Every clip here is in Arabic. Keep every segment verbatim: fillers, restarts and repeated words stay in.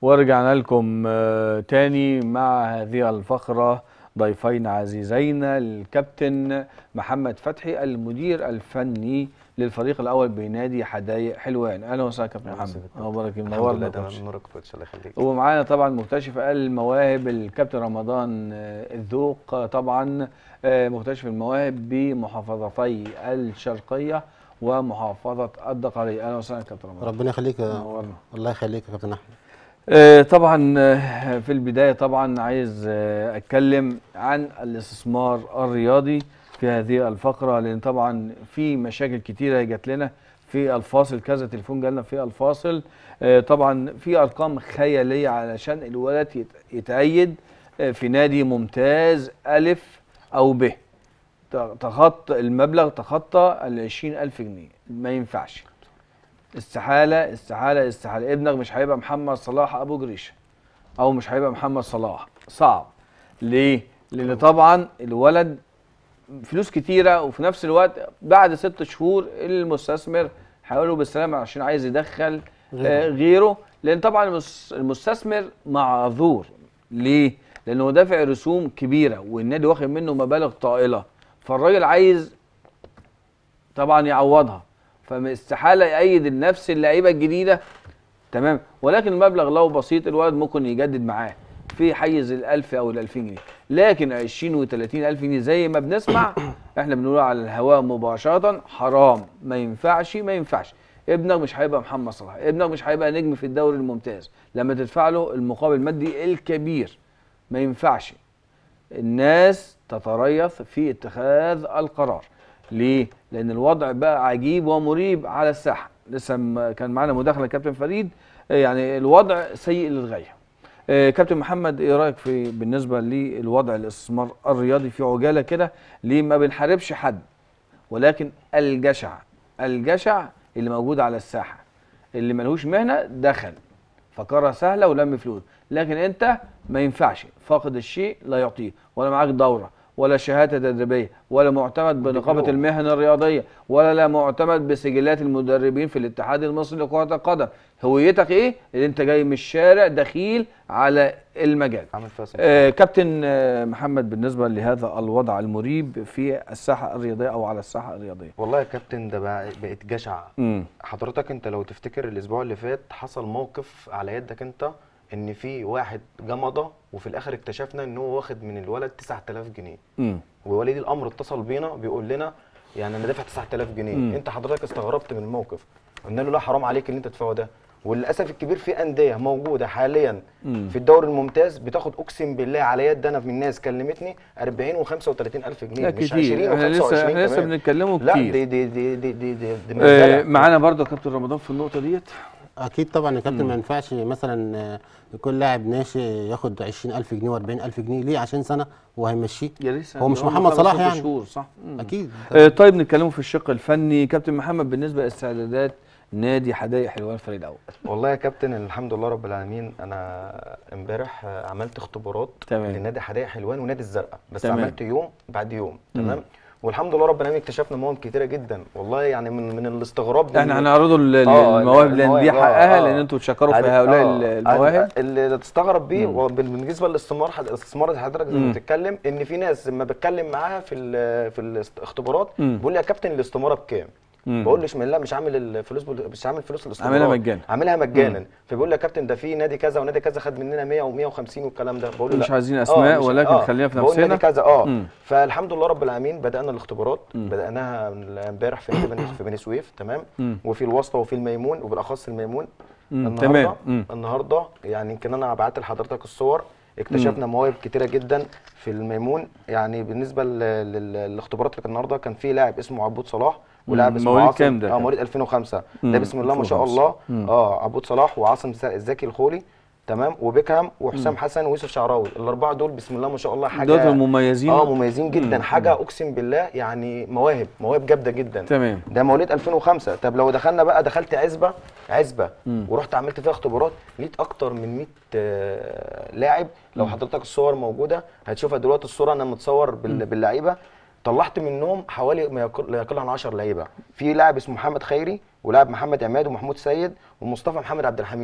ورجعنا لكم تاني مع هذه الفقرة. ضيفين عزيزين الكابتن محمد فتحي المدير الفني للفريق الأول بنادي حدائق حلوان. أهلا وسهلا كابتن محمد. أخبارك إيه؟ منورنا. تمام، نورك يا كوتش، الله يخليك. ومعانا طبعا مكتشف المواهب الكابتن رمضان الذوق، طبعا مكتشف المواهب بمحافظتي الشرقية ومحافظة الدقهلية. أهلا وسهلا كابتن رمضان. ربنا يخليك. الله يخليك يا كابتن أحمد. طبعا في البداية طبعا عايز أتكلم عن الاستثمار الرياضي في هذه الفقرة، لأن طبعا في مشاكل كتيرة جات لنا في الفاصل، كذا تليفون جالنا في الفاصل. طبعا في أرقام خيالية علشان الولد يتأيد في نادي ممتاز ألف أو ب، تخطى المبلغ تخطى العشرين ألف جنيه. ما ينفعش، استحالة استحالة استحالة. ابنك مش هيبقى محمد صلاح أبو جريشة أو مش هيبقى محمد صلاح، صعب. ليه؟ لأن طبعا الولد فلوس كتيرة، وفي نفس الوقت بعد ست شهور المستثمر هيقول له بالسلامة عشان عايز يدخل غيره, غيره. لأن طبعا المستثمر معذور. ليه؟ لأنه دافع رسوم كبيرة والنادي واخد منه مبالغ طائلة، فالراجل عايز طبعا يعوضها، فاستحاله يأيد النفس اللعيبه الجديده. تمام، ولكن المبلغ لو بسيط الولد ممكن يجدد معاه في حيز الألف او الألفين جنيه، لكن عشرين وتلاتين ألف جنيه زي ما بنسمع احنا بنقول على الهواء مباشره حرام. ما ينفعش ما ينفعش. ابنك مش هيبقى محمد صلاح، ابنك مش هيبقى نجم في الدوري الممتاز لما تدفع له المقابل المادي الكبير. ما ينفعش. الناس تتريث في اتخاذ القرار. ليه؟ لأن الوضع بقى عجيب ومريب على الساحة. لسه كان معانا مداخلة كابتن فريد، يعني الوضع سيء للغاية. كابتن محمد، ايه رأيك في بالنسبة للوضع الاستثمار الرياضي في عجالة كده؟ ليه ما بنحاربش حد، ولكن الجشع الجشع اللي موجود على الساحة، اللي ملهوش مهنة دخل فكرة سهلة ولم فلوس. لكن انت ما ينفعش، فاقد الشيء لا يعطيه، ولا معاك دورة ولا شهاده تدريبيه ولا معتمد بنقابه المهن الرياضيه ولا لا معتمد بسجلات المدربين في الاتحاد المصري لكره القدم. هويتك ايه؟ اللي انت جاي من الشارع دخيل على المجال. آه كابتن آه محمد، بالنسبه لهذا الوضع المريب في الساحه الرياضيه او على الساحه الرياضيه. والله يا كابتن ده بقى بقت جشع. مم. حضرتك انت لو تفتكر الاسبوع اللي فات حصل موقف على يدك انت، ان في واحد جمضه وفي الاخر اكتشفنا ان هو واخد من الولد تسعة آلاف جنيه. امم وولي الامر اتصل بينا بيقول لنا يعني انا دافع تسعة آلاف جنيه. مم. انت حضرتك استغربت من الموقف، قلنا له لا حرام عليك اللي انت تدفعه ده. وللاسف الكبير في انديه موجوده حاليا مم. في الدوري الممتاز بتاخد اقسم بالله على يد انا من ناس كلمتني أربعين وخمسة وتلاتين ألف جنيه، مش عشرين وخمسة وعشرين. احنا لسه بنتكلموا كتير. لا دي دي دي دي دي, دي, دي آه معانا برضه كابتن رمضان في النقطه ديت. اكيد طبعا يا كابتن. ما ينفعش مثلا يكون لاعب ناشئ ياخد عشرين ألف جنيه وأربعين ألف جنيه ليه عشان سنه وهيمشيه. هو مش محمد صلاح يعني. شهور صح. مم. اكيد. آه طيب نتكلموا في الشق الفني. كابتن محمد، بالنسبه لاستعدادات نادي حدائق حلوان الفريق الاول. والله يا كابتن الحمد لله رب العالمين، انا امبارح عملت اختبارات لنادي حدائق حلوان ونادي الزرقاء، بس تمام. عملت يوم بعد يوم. تمام. والحمد لله رب العالمين اكتشفنا مواهب كتيره جدا. والله يعني من من الاستغراب احنا هنعرضوا المواهب لان دي حقها، لان انتوا تشكروا في هؤلاء المواهب. اللي تستغرب بيه بالنسبه للاستثمار الاستثمار اللي حضرتك زي ما بتتكلم، ان في ناس لما بتكلم معاها في في الاختبارات بيقول لي يا كابتن الاستماره بكام؟ بقول له لا مش عامل الفلوس، مش عامل فلوس الاستمرار، عاملها مجانا عاملها مجانا. فبيقول لي يا كابتن ده في نادي كذا ونادي كذا خد مننا مية ومية وخمسين والكلام ده. بقول له مش عايزين اسماء ولكن آه خلينا في نفسنا. بقول نادي كذا اه مم. فالحمد لله رب العالمين بدانا الاختبارات. مم. بداناها امبارح في نادي في بني سويف. تمام. مم. وفي الواسطه وفي الميمون، وبالاخص الميمون. النهارده تمام. النهارده يعني يمكن انا بعت لحضرتك الصور، اكتشفنا مواهب كتيره جدا في الميمون. يعني بالنسبه للاختبارات اللي كان النهارده كان في لاعب اسمه عبود صلاح ولاعب اسمه مواليد كام ده؟ اه مواليد ألفين وخمسة. ده بسم الله ما شاء الله. مم. اه عبود صلاح وعاصم الزكي الخولي. تمام. وبيكهام وحسام حسن ويوسف شعراوي، الاربعه دول بسم الله ما شاء الله حاجه دول مميزين. اه مميزين جدا. مم. حاجه اقسم بالله يعني مواهب مواهب جامده جدا. تمام. ده مواليد ألفين وخمسة. طب لو دخلنا بقى دخلت عزبه عزبه مم. ورحت عملت فيها اختبارات، لقيت اكتر من مية آه لاعب. لو حضرتك الصور موجوده هتشوفها دلوقتي. الصوره انا متصور باللعيبه، طلعت منهم حوالي ما يقل عن عشرة لعيبه. في لاعب اسمه محمد خيري ولاعب محمد عماد ومحمود سيد ومصطفى محمد عبد الحميد.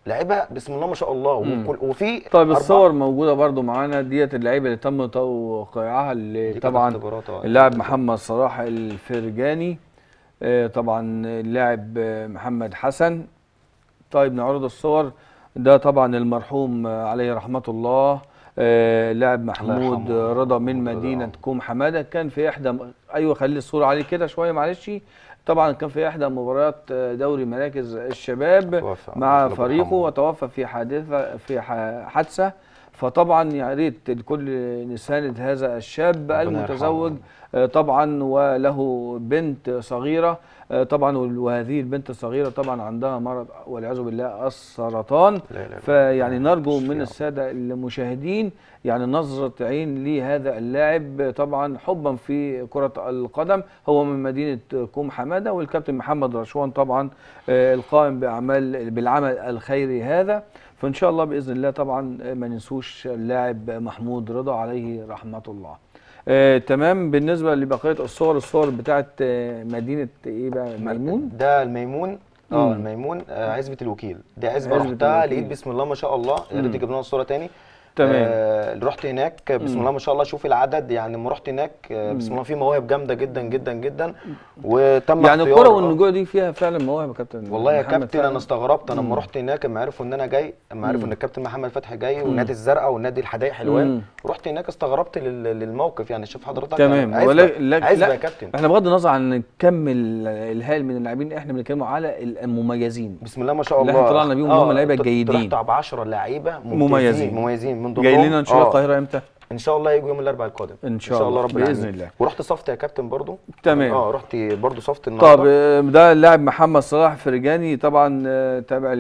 لعيبه بسم الله ما شاء الله. وكل وفي طيب الصور موجوده برضو معانا ديت، اللعيبه اللي تم توقيعها اللي طبعا اللاعب محمد صلاح الفرجاني، آه طبعا اللاعب محمد حسن. طيب نعرض الصور. ده طبعا المرحوم عليه رحمه الله آه لاعب محمود رضا من مدينه كوم حماده. كان في احدى ايوه خلي الصوره عليه كده شويه معلش. طبعا كان في احدى مباريات دوري مراكز الشباب مع فريقه وتوفى في حادثه في حادثه. فطبعا يا ريت الكل نساند هذا الشاب المتزوج طبعا وله بنت صغيره طبعا، وهذه البنت الصغيره طبعا عندها مرض والعياذ بالله السرطان. فيعني نرجو من الساده المشاهدين يعني نظره عين لهذا اللاعب طبعا حبا في كره القدم. هو من مدينه كوم حماده، والكابتن محمد رشوان طبعا القائم باعمال بالعمل الخيري هذا. فان شاء الله باذن الله طبعا ما ننسوش اللاعب محمود رضا عليه رحمه الله. آه، تمام. بالنسبه لبقيه الصور، الصور بتاعت آه، مدينه ايه بقى؟ ميمون. ده الميمون اه الميمون آه عزبه الوكيل. دي عزبه رحتها لقيت بسم الله ما شاء الله. يا ريت تجيب لنا الصوره تاني. تمام. آه رحت هناك بسم الله ما شاء الله. شوف العدد يعني لما رحت هناك آه بسم الله في مواهب جامده جدا جدا جدا. وتم يعني الكره والنجوع دي فيها فعلا مواهب يا كابتن. والله يا كابتن انا استغربت انا لما رحت هناك لما عرفوا ان انا جاي، لما عرفوا ان الكابتن محمد فتحي جاي والنادي الزرقاء والنادي الحدائق حلوان. رحت هناك استغربت للموقف. يعني شوف حضرتك تمام. عزبه عزبه يا كابتن. احنا بغض النظر عن كم الهائل من اللاعبين، احنا بنتكلم على المميزين بسم الله ما شاء الله اللي احنا طلعنا بيهم. هم لعيبه جيدين. رحت ب عشرة لعيبه مميزين مميزين من ضمنهم جاي لنا ان شاء الله القاهره امتى؟ ان شاء الله يجوا يوم الاربعاء القادم ان شاء, إن شاء الله رب باذن الله. ورحت صفت يا كابتن برضو. تمام. اه رحت برضو صفت النهارده. طب ده اللاعب محمد صلاح فرجاني طبعا تابع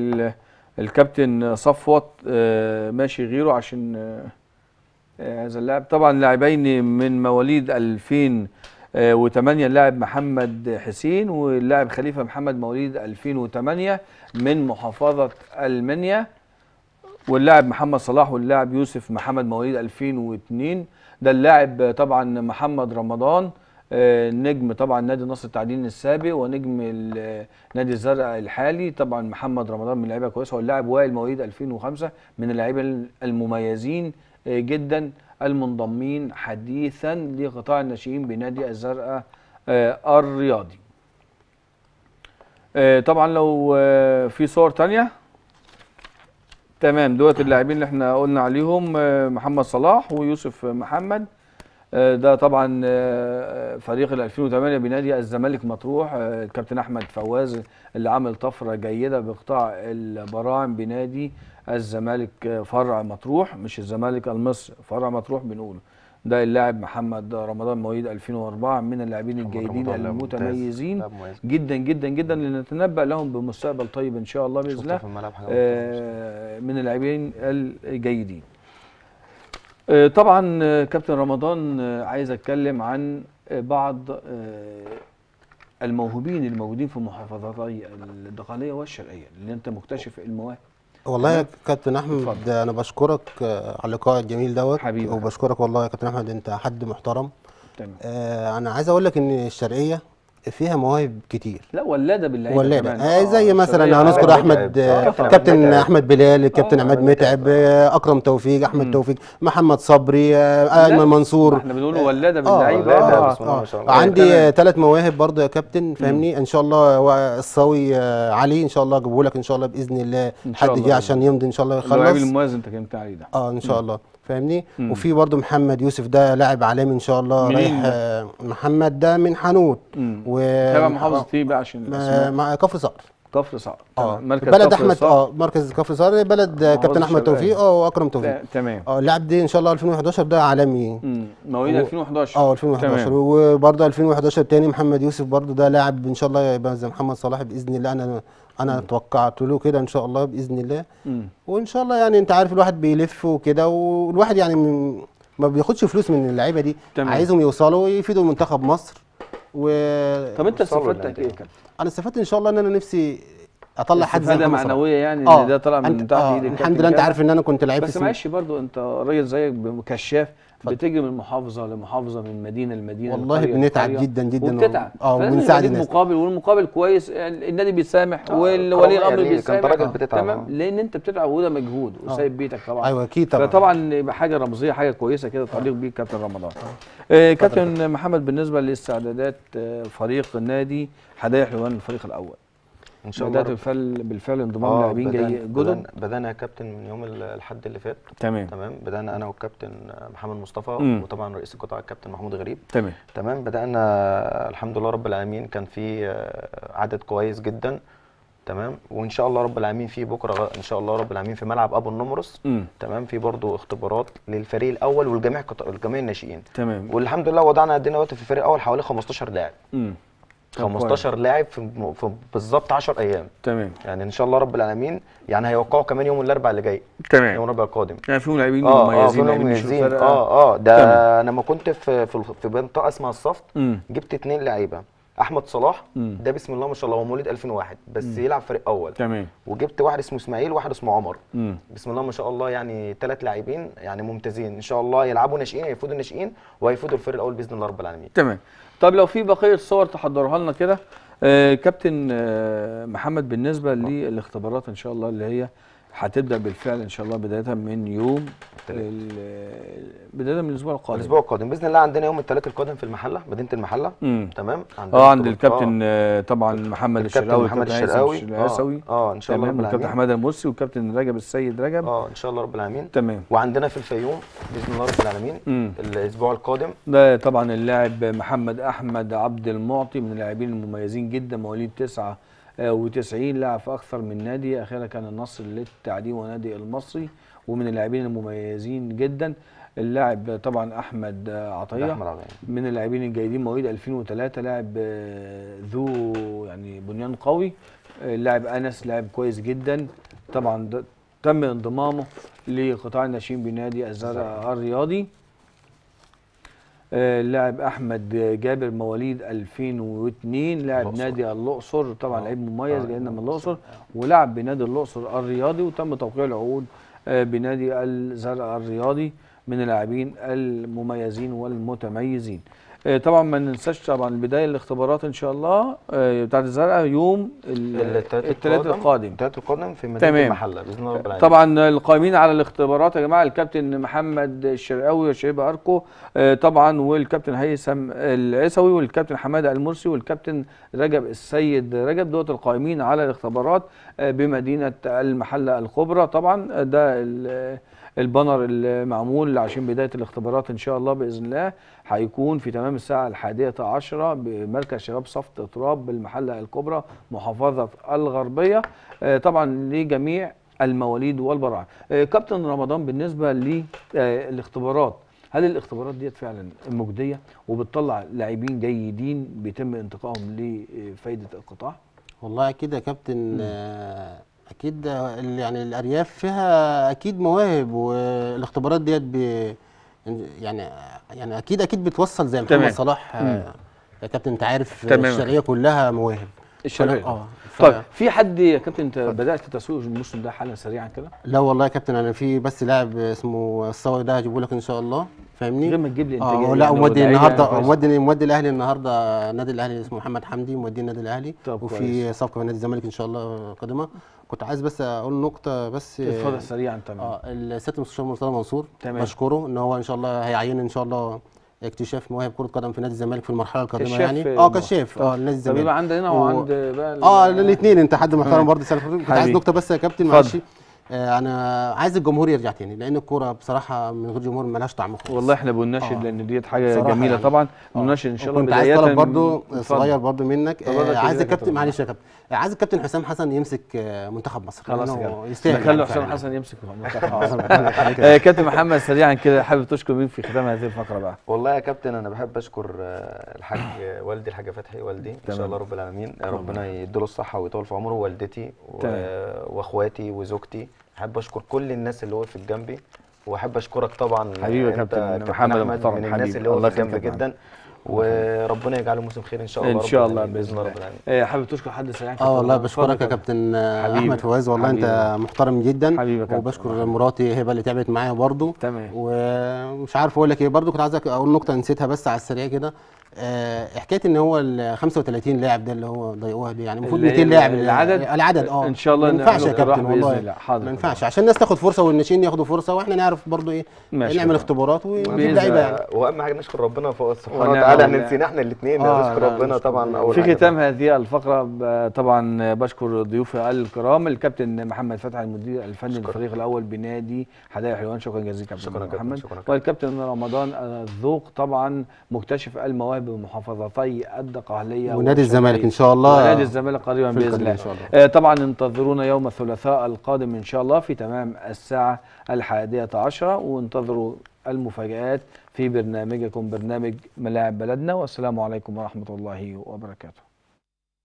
الكابتن صفوت ماشي غيره عشان هذا اللاعب. طبعا لاعبين من مواليد ألفين وثمانية، اللاعب محمد حسين واللاعب خليفه محمد مواليد ألفين وثمانية من محافظه المنيا، واللاعب محمد صلاح واللاعب يوسف محمد مواليد ألفين واثنين. ده اللاعب طبعا محمد رمضان نجم طبعا نادي النصر التعدين السابق ونجم نادي الزرقاء الحالي. طبعا محمد رمضان من لعيبه كويسه. واللاعب وائل مواليد ألفين وخمسة من اللعيبه المميزين جدا المنضمين حديثا لقطاع الناشئين بنادي الزرقاء الرياضي. طبعا لو في صور ثانيه. تمام. دوت اللاعبين اللي احنا قلنا عليهم محمد صلاح ويوسف محمد. ده طبعا فريق ال ألفين وثمانية بنادي الزمالك مطروح. الكابتن احمد فواز اللي عمل طفره جيده بقطاع البراعم بنادي الزمالك فرع مطروح، مش الزمالك المصري، فرع مطروح بنقوله. ده اللاعب محمد رمضان مواليد ألفين وأربعة من اللاعبين الجيدين المتميزين جدا جدا جدا اللي نتنبأ لهم بمستقبل طيب ان شاء الله باذن الله. آه من اللاعبين الجيدين. آه طبعا كابتن رمضان آه عايز اتكلم عن بعض آه الموهوبين الموجودين في محافظتي الدقهليه والشرقيه اللي انت مكتشف المواهب. والله يا كابتن احمد انا بشكرك على اللقاء الجميل دوت حبيبي. وبشكرك والله يا كابتن احمد، انت حد محترم. تمام. آه انا عايز اقول لك ان الشرقيه فيها مواهب كتير. لا ولاده باللعيبه ولاده آه زي مثلا هنذكر احمد آه كابتن احمد بلال، الكابتن آه عماد متعب، آه اكرم توفيق، احمد مم. توفيق، محمد صبري، آه ايمن منصور. احنا بنقول ولاده باللعيبه. آه آه آه آه عندي ثلاث مواهب برضه يا كابتن فاهمني. ان شاء الله الصاوي آه علي ان شاء الله اجيبه لك ان شاء الله باذن الله. حد جه عشان يمضي ان شاء الله يخلص. اللاعب المميز انت كلمت عليه ده. اه ان شاء الله فاهمني. مم. وفي برضه محمد يوسف ده لاعب عالمي ان شاء الله رايح. آه محمد ده من حانوت و تابع محافظه ايه بقى عشان مع كفر صقر. كفر صقر اه بلد احمد اه مركز كفر صقر بلد كابتن احمد توفيق اه واكرم توفيق. تمام. اه اللاعب دي ان شاء الله ألفين وحداشر ده عالمي. امم مواليد ألفين وحداشر. اه ألفين وحداشر. وبرضه ألفين وحداشر تاني محمد يوسف برضه ده لاعب ان شاء الله يبقى زي محمد صلاح باذن الله. انا انا مم. توقعت له كده ان شاء الله باذن الله. مم. وان شاء الله يعني انت عارف الواحد بيلف وكده والواحد يعني ما بياخدش فلوس من اللعيبه دي. تمام. عايزهم يوصلوا يفيدوا منتخب مصر. و طب انت استفدت ايه يا كابتن؟ انا استفدت ان شاء الله ان انا نفسي اطلع حد زي استفادة محمد صلاح. معنويه يعني آه، ان ده طلع من أنت- تحت آه، ايد الكابتن الحمد لله انت كامل. عارف ان انا كنت لعيب في بس سن- معلش برضو انت راجل زيك كشاف بتجي من محافظه لمحافظه، من مدينه لمدينه، والله لقرية بنتعب لقرية، جدا جدا وبتتعب. اه فلازم يبقى وبنساعد ليك الناس. مقابل، والمقابل كويس، النادي بيسامح آه، والولي كرامية الامر ليك، بيسامح. انت راجل بتتعب. تمام، آه. لان انت بتتعب وده مجهود وسايب بيتك طبعا. ايوه اكيد طبعا. فطبعا يبقى حاجه رمزيه، حاجه كويسه كده تعليق بيه كابتن رمضان. آه كابتن محمد، بالنسبه لاستعدادات آه فريق النادي حدائق حلوان الفريق الاول، ان شاء الله بدات رب. بالفعل بالفعل انضمام اه لاعبين جاي بدأنا, جدد؟ بدأنا, بدأنا يا كابتن من يوم ال- الحد اللي فات. تمام تمام، بدأنا انا والكابتن محمد مصطفى، مم. وطبعا رئيس القطاع الكابتن محمود غريب. تمام تمام، بدأنا الحمد لله رب العالمين، كان في آه، عدد كويس جدا. تمام، وان شاء الله رب العالمين في بكره غ- ان شاء الله رب العالمين في ملعب ابو النمرس. امم تمام، في برضه اختبارات للفريق الاول والجميع قط- الجميع الناشئين. تمام والحمد لله وضعنا عندنا وقت في الفريق الاول حوالي خمستاشر لاعب. امم خمستاشر لاعب في, م- في بالظبط عشر ايام. تمام يعني ان شاء الله رب العالمين يعني هيوقعوا كمان يوم الاربعاء اللي جاي، تمام يوم الاربعاء القادم. يعني فيهم لاعبين اه اه مميزين، في لاعبين مش مميزين. الفرقة. اه اه ده تمام. انا لما كنت في في في منطقه اسمها الصفت، امم جبت اتنين لعيبه. احمد صلاح مم. ده بسم الله ما شاء الله هو مواليد ألفين وواحد بس مم. يلعب فريق اول. تمام وجبت واحد اسمه اسماعيل وواحد اسمه عمر. امم بسم الله ما شاء الله، يعني ثلاث لاعبين يعني ممتازين ان شاء الله، يلعبوا ناشئين، هيفوزوا الناشئين وهيفوزوا الفريق الاول باذن الله رب العالمين. تمام. طب لو في بقيه صور تحضرها لنا كده آه كابتن آه محمد، بالنسبه للاختبارات ان شاء الله اللي هي هتبدا بالفعل ان شاء الله بدايه من يوم ال- بدايه من الاسبوع القادم. الاسبوع القادم باذن الله عندنا يوم الثلاث القادم في المحله، مدينه المحله. امم تمام، عندنا اه عند اختبار- الكابتن آه طبعا محمد الكابتن الشرقاوي، محمد والكابتن الشرقاوي. هيثم العيسوي. اه ان شاء الله تمام، رب والكابتن العالمين. حماده المرسي، والكابتن رجب السيد رجب. اه ان شاء الله رب العالمين. تمام. وعندنا في الفيوم باذن الله رب العالمين امم الاسبوع القادم. ده طبعا اللاعب محمد احمد عبد المعطي من اللاعبين المميزين جدا، مواليد تسعة وتسعين، لاعب في اكثر من نادي، اخيرا كان النصر للتعدين ونادي المصري، ومن اللاعبين المميزين جدا. اللاعب طبعا احمد عطيه احمد عطيه من اللاعبين الجيدين، مواليد ألفين وثلاثة، لاعب آه، ذو يعني بنيان قوي. آه، اللاعب انس لاعب كويس جدا، طبعا ده تم انضمامه لقطاع الناشئين بنادي الزرع الرياضي. آه، اللاعب احمد جابر مواليد ألفين واثنين، لاعب الأقصر. نادي الاقصر، طبعا آه. لعيب مميز آه، جاي لنا من الأقصر. الاقصر، ولعب بنادي الاقصر الرياضي، وتم توقيع العقود آه، بنادي الزرع الرياضي، من اللاعبين المميزين والمتميزين. آه، طبعا ما ننساش طبعا البدايه الاختبارات ان شاء الله آه، بتاعت الزرقاء يوم الثلاث القادم. الثلاث القادم في مدينه تمام. المحله باذن الله رب العالمين. طبعا القائمين على الاختبارات يا جماعه الكابتن محمد الشرقاوي وشعيب اركو آه، طبعا، والكابتن هيثم العيسوي، والكابتن حماده المرسي، والكابتن رجب السيد رجب، دوت القائمين على الاختبارات آه، بمدينه المحله الكبرى. طبعا ده ال- البانر المعمول عشان بدايه الاختبارات ان شاء الله باذن الله هيكون في تمام الساعه الحادية عشرة بمركز شباب صفت تراب بالمحله الكبرى محافظه الغربيه، آه، طبعا لجميع المواليد والبراعم. آه، كابتن رمضان، بالنسبه للاختبارات، هل الاختبارات ديت فعلا مجديه وبتطلع لاعبين جيدين بيتم انتقائهم لفائده القطاع؟ والله اكيد يا كابتن، آه، اكيد ال- يعني الارياف فيها اكيد مواهب، والاختبارات ديت ب- يعني يعني اكيد اكيد بتوصل زي محمد تمام. صلاح. آه، مم. يا كابتن انت عارف تمام. الشرقيه كلها مواهب. الشرقية. اه ف- طيب في حد يا كابتن انت بدات تسويق الموسم ده حالا سريعا كده؟ لا والله يا كابتن، انا في بس لاعب اسمه الصاوي ده هجيبه لك ان شاء الله، فاهمني؟ غير ما تجيب لي انتاجيه اه لا، يعني ومودي ولعيبة النهارده يعني كويس. مودي مودي الاهلي النهارده، النادي الاهلي اسمه محمد حمدي مودي النادي الاهلي، طب وفي كويس. صفقه من نادي الزمالك ان شاء الله قادمه. كنت عايز بس اقول نقطه بس. اتفضل سريعا. تمام. اه السيد المستشار مرتضى منصور تمام. بشكره ان هو ان شاء الله هيعين ان شاء الله اكتشاف مواهب كره قدم في نادي الزمالك في المرحله القادمه كشاف يعني. في اه المو- كشاف طب- اه نادي طب الزمالك. يبقى عندنا و- وعند بقى ال- اه الاثنين، انت حد محترم تمام. برضه. السنة اللي فاتت. كنت عايز حبيبي. نقطه بس يا كابتن اتفضل. معلش. آه انا عايز الجمهور يرجع تاني، لان الكوره بصراحه من غير جمهور مالهاش طعم خالص. والله احنا بنناشد آه. لان ديت حاجه بصراحة جميله يعني. طبعا، آه. بنناشد ان شاء الله وكنت عايز بدايه طلب برضه اتفضل. صغير برضه منك. اتفضل آه يا عايز كبير، الكابتن اتفضل. معلش يا كابتن، آه، عايز الكابتن حسام حسن يمسك آه منتخب مصر. خلاص يا لأنه كابتن. يستاهل نخلي يعني حسام فعلاً. حسن يمسك آه، كابتن محمد سريعا كده حابب تشكر مين في ختام هذه الفقره بقى؟ والله يا كابتن انا بحب اشكر آه، الحاج والدي الحاج فتحي والدي ان تمام. شاء الله رب العالمين، ربنا يديله الصحه ويطول في عمره، والدتي و- تمام. واخواتي وزوجتي. احب اشكر كل الناس اللي وقفت جنبي، واحب اشكرك طبعا حبيبي يا أنت كابتن محمد أحمد المحترم، من حبيبي. الناس اللي الله وقفت يخليك جنبي يا جدا. وربنا يجعله موسم خير ان شاء الله. ان شاء الله باذن الله رب العالمين. العالمين. حابب تشكر حد سريع؟ اه والله بشكرك يا كابتن احمد فواز، والله حبيبي. انت محترم جدا. حبيبي وبشكر مراتي هبه اللي تعبت معايا برضو. تمام. ومش عارف اقول لك ايه، برضو كنت عايز اقول نقطه نسيتها بس على السريع كده. آه، حكايه ان هو ال خمسة وثلاثين لاعب ده اللي هو ضيقوها دي، يعني المفروض مئتين لاعب العدد العدد اه ان شاء الله ما ينفعش يا نعمله كابتن باذن والله. الله. حاضر. ما ينفعش عشان الناس تاخد فرصه والناشئين ياخدوا فرصه، واحنا نعرف برضو ايه نعمل اختبارات ونجيب لعيبه يعني. واهم حاجه نشكر ربنا فوق سبحانه وتعالى، احنا نسينا احنا الاثنين آه نشكر ربنا طبعا. اول في حاجه ختام هذه الفقره طبعا بشكر ضيوفي الكرام الكابتن محمد فتحي المدير الفني للفريق الاول بنادي حدائق حلوان. شكرا جزيلا كابتن شكرا محمد. شكرا. والكابتن رمضان الذوق طبعا مكتشف المواهب بمحافظتي الدقهليه ونادي الزمالك ان شاء الله. ونادي الزمالك قريبا باذن الله. آه طبعا انتظرونا يوم الثلاثاء القادم ان شاء الله في تمام الساعه الحادية عشرة، وانتظروا المفاجآت في برنامجكم برنامج ملاعب بلدنا. والسلام عليكم ورحمه الله وبركاته.